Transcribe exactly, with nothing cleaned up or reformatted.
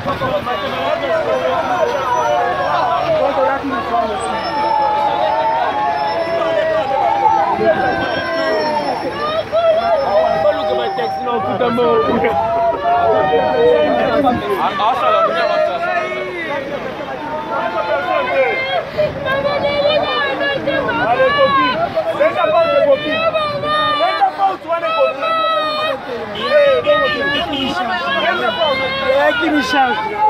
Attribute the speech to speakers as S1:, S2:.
S1: Allez, copine, c'est ta part de copine. C'est ta part où tu vas les copines. Il est qui me change.